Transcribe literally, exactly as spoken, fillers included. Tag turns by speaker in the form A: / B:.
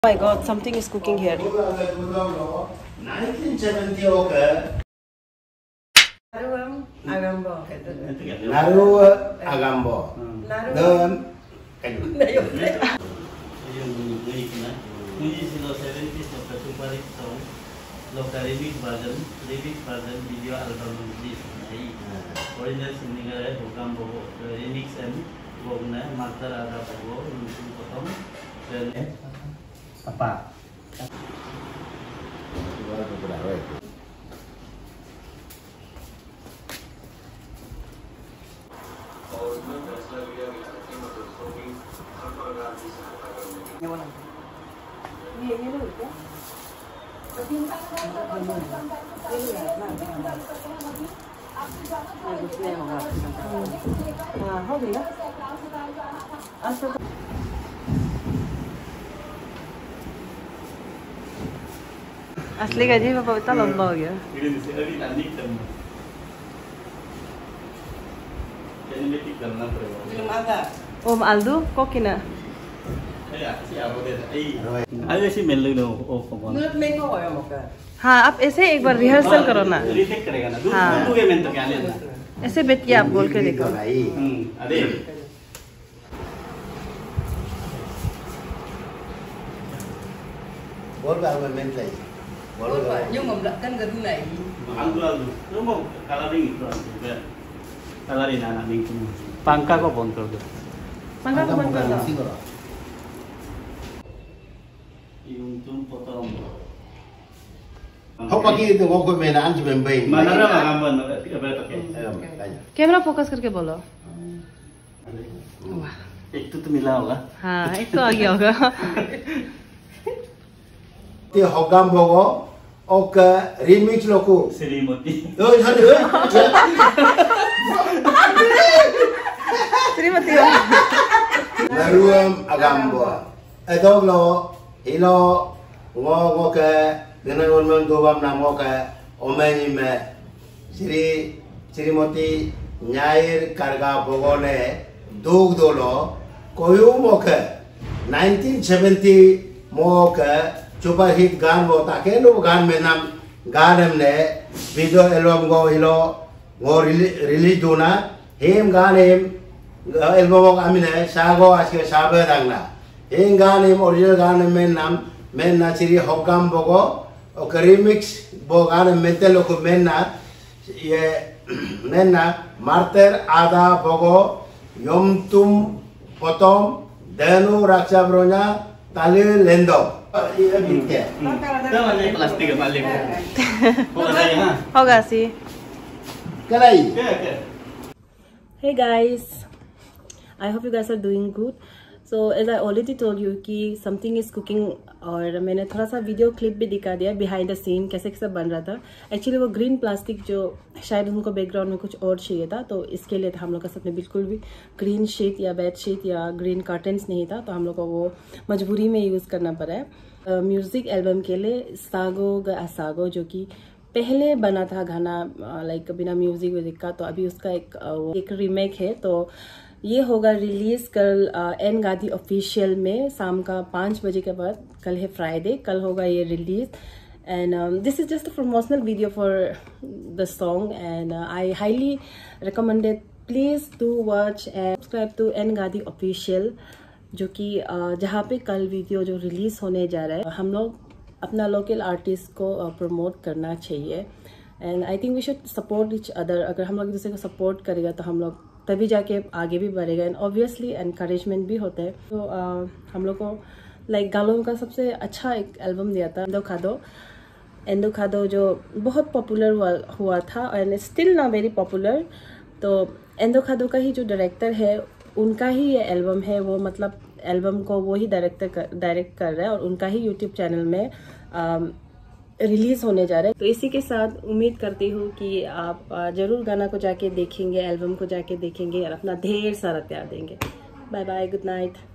A: Oh my god, something is cooking here.
B: nineteen seventy okay.
C: Naru Agambo.
B: Naru Agambo. Naru
D: local remix version, remix version video album release. Original singer है भूकंप वो remix है वो ना master आधा वो उनको potom then apa?
C: Ini ini dulu ya. हाँ हो गया
A: असली का जी पापा इतना लंबा हो गया Om Aldo kok kena
D: Ada sih melu no oh
C: menurut mereka apa yang mau ke
A: हाँ आप ऐसे एक बार रिहर्सल करो ना
D: रिटेक करेगा ना दूसरा
A: हाँ।
D: टू गेम तो क्या लेना
A: ऐसे बैठ के आप बोल के देखो
D: हम्म अरे
B: बोल बार में मेन नहीं बोल बार
C: nhưng mà kan gần này
D: Aldo Aldo lu mau coloring itu juga coloring anak lingkung pangka kok bontor tuh
A: Mangga kau buat apa?
D: yung tum potong
B: How pagi itu mau ke mana anjing membaik?
D: mana ada gambar apa pakai
A: camera focus करके बोलो वाह
D: itu tuh मिला होगा
A: हाँ एक तो आ गया होगा
B: Ti hogam bogo oke remix loku.
D: Selimoti
B: Oh hadi hei.
A: Terima kasih
B: Naruam agambo. Edog lo ilo ngo ngo ke dengan orang dua bam namo ke omeni me Sri Srimoti Nyair Karga Bogole dug dolo koyu mo ke nineteen seventy mo ke super hit gan mo take no gan me nam ganem ne video album go ilo ngo release dona hem ganem album ko amine sago aske sabe dangna hem ganem original ganem me nam men na chiri hokam bogo o remix bo ganem metelo ko men na ye men na marter ada bogo yom tum potom denu raksha bronya tali lendo ये अभी क्या
D: plastik balik hoga ya
A: होगा सी
B: कराई
A: Hey guys, I hope you guys are doing good. So as I already told you कि something is cooking और मैंने थोड़ा सा वीडियो क्लिप भी दिखा दिया behind the scene कैसे कैसे बन रहा था. Actually वो ग्रीन प्लास्टिक जो शायद उनको बैकग्राउंड में कुछ और चाहिए था तो इसके लिए हम लोग का साथ में बिल्कुल भी ग्रीन शीट या बेड शीट या ग्रीन कर्टन्स नहीं था तो हम लोग को वो मजबूरी में यूज़ करना पड़ा है. म्यूज़िक uh, एल्बम के लिए सागो गा सागो जो कि पहले बना था गाना लाइक बिना म्यूजिक व्यूजिक का तो अभी उसका एक uh, एक रीमेक है तो ये होगा रिलीज कल एन गादी ऑफिशियल में शाम का पाँच बजे के बाद. कल है फ्राइडे, कल होगा ये release and this is just a promotional video for the song and I highly recommended please do watch and subscribe to एन गादी ऑफिशियल जो कि uh, जहाँ पे कल वीडियो जो रिलीज होने जा रहा है हम लोग अपना लोकल आर्टिस्ट को प्रमोट uh, करना चाहिए and I think we should support each other. अगर हम लोग एक दूसरे को सपोर्ट करेगा तो हम लोग तभी जाके आगे भी बढ़ेगा एंड ऑब्वियसली एनकरेजमेंट भी होता है. तो uh, हम लोग को लाइक like, गालों का सबसे अच्छा एक एल्बम दिया था एंडो खादो एंडो खादो जो बहुत पॉपुलर हुआ, हुआ था एंड स्टिल ना वेरी पॉपुलर. तो एंडो खादो का ही जो डायरेक्टर है उनका ही ये एल्बम है वो मतलब एल्बम को वो ही डायरेक्टर डायरेक्ट कर रहा है और उनका ही यूट्यूब चैनल में रिलीज होने जा रहा है. तो इसी के साथ उम्मीद करती हूँ कि आप जरूर गाना को जाके देखेंगे, एल्बम को जाके देखेंगे और अपना ढेर सारा प्यार देंगे. Bye bye, good night.